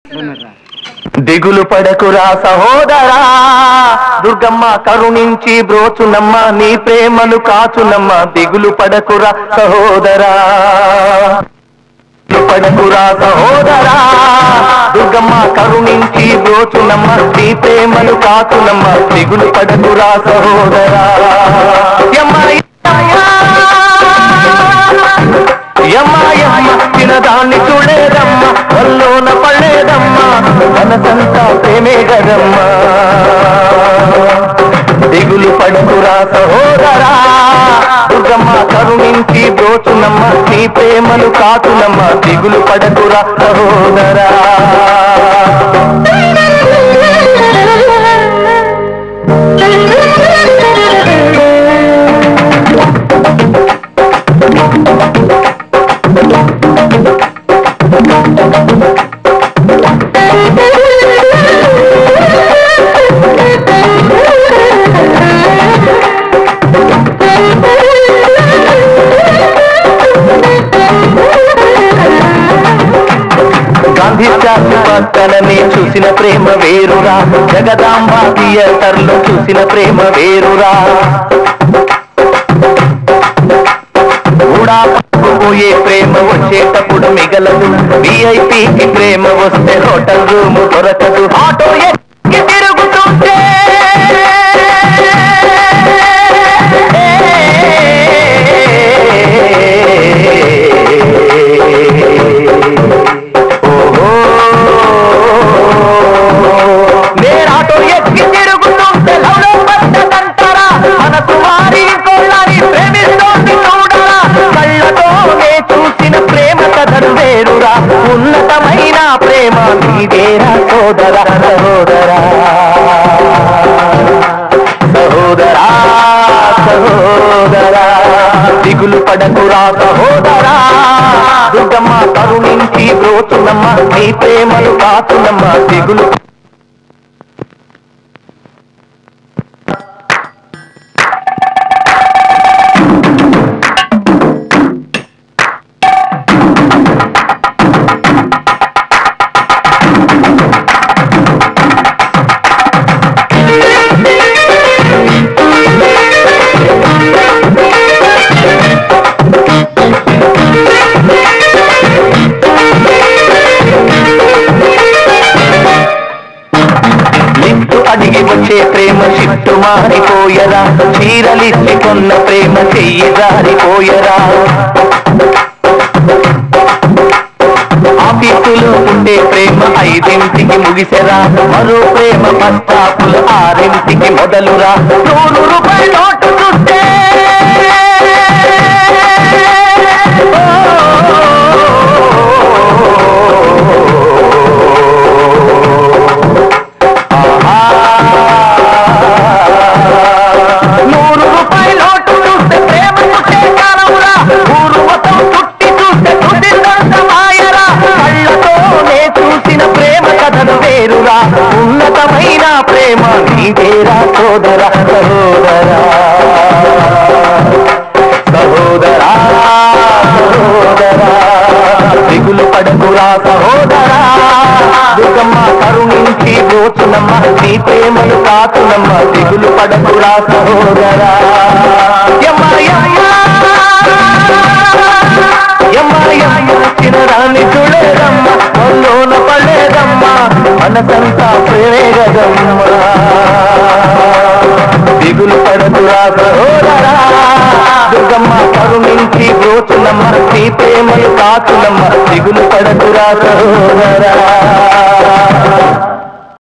దిగులు పడకురా సహోదరా, దుర్గమ్మ కరుణించి బ్రోచునమ్మ, నీ ప్రేమను కాచునమ్మ. దిగులు పడకురా సహోదరా, పడకురా సహోదరా, దుర్గమ్మ కరుణించి బ్రోచునమ్మ, నీ ప్రేమను కాచునమ్మ. దిగులు పడకురా సహోదరా. చిన్నదాన్ని చూడేదమ్మ, వల్లోన పడేదమ్మ, మనసంతా ప్రేమే గదమ్మ. దిగులు పడకురా సహోదరా, దుర్గమ్మ కరుణించి బ్రోచునమ్మ, నీ ప్రేమను కాచునమ్మ. దిగులు పడకురా సహోదరా. పక్కననే చూసిన ప్రేమ వేరురా, జగదాంబ థియేటర్లో చూసిన ప్రేమ వేరురా. కూడా పోయే ప్రేమ వచ్చేటప్పుడు మిగలదు, విఐపికి ప్రేమ వస్తే హోటల్ రూము దొరకదు. ఆటో ఎక్కి తిరుగుతుంటే ఉన్నతమైన ప్రేమ నీదేరా సోదరా. సహోదరా సహోదరా సహోదరా, దిగులు పడకురా సహోదరా, దుర్గమ్మ కరుణించి బ్రోచునమ్మ, నీ ప్రేమను కాచునమ్మ. దిగులు అడిగి వచ్చే ప్రేమ చిట్టు మారిపోయరా, చీరలిచ్చి కొన్న ప్రేమ చెయ్యి జారిపోయరా. ఆఫీసులో ఉండే ప్రేమ 5ంటికి ముగిసెరా, మరో ప్రేమ బస్టాపులు 6ంటికి మొదలురా. 100 రూపాయల నోటు చూస్తే ఉన్నతమైన ప్రేమ నీదేరా సోదరా. సహోదరా సహోదరా సహోదరా, దిగులు పడకురా సహోదరా, దుర్గమ్మ కరుణించి బ్రోచునమ్మ, నీ ప్రేమను కాచునమ్మ. దిగులు పడకురా సహోదరా. చిన్నదాన్ని చూడేదమ్మ, వల్లోన పడేదమ్మ, మనసంతా ప్రేమే గదమ్మ. దిగులు పడకురా సహోదరా, దుర్గమ్మ కరుణించి బ్రోచునమ్మ, నీ ప్రేమను కాచునమ్మ. దిగులు పడకురా సహోదరా.